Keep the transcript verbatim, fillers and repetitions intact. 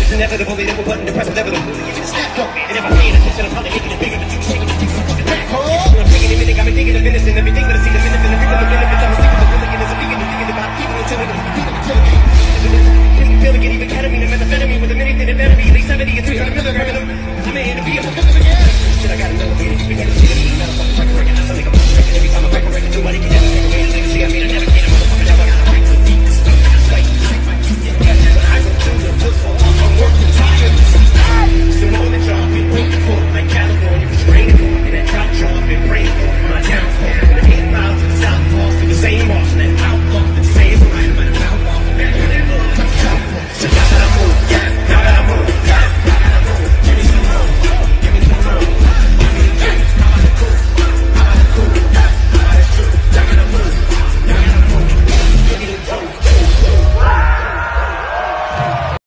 It's inevitable, they never button the press inevitable. You just snap up, and if I'm paying attention, I'm probably making it bigger, but you taking it, you fucking back home. I'm taking it, got me thinking of innocent, everything that I see, the benefit, the real benefits, I'm sleeping, the willing, and it's a vegan, the vegan, about people, until they're gonna be the